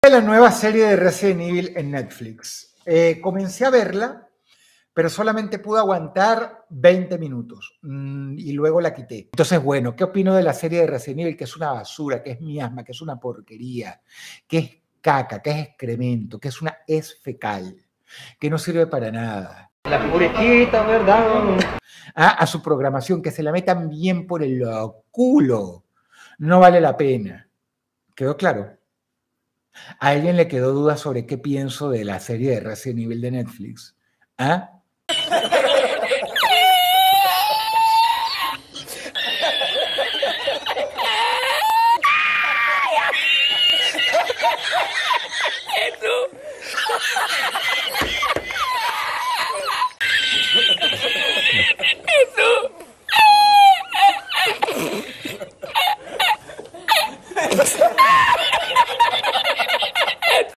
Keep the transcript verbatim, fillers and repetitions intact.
La nueva serie de Resident Evil en Netflix. Eh, comencé a verla, pero solamente pude aguantar veinte minutos mmm, y luego la quité. Entonces, bueno, ¿qué opino de la serie de Resident Evil? Que es una basura, que es miasma, que es una porquería, que es caca, que es excremento, que es una hez fecal, que no sirve para nada. La purejita, ¿verdad? Ah, a su programación, que se la metan bien por el culo. No vale la pena. ¿Quedó claro? ¿A alguien le quedó duda sobre qué pienso de la serie de Resident Evil de Netflix? ¿Ah? Eso.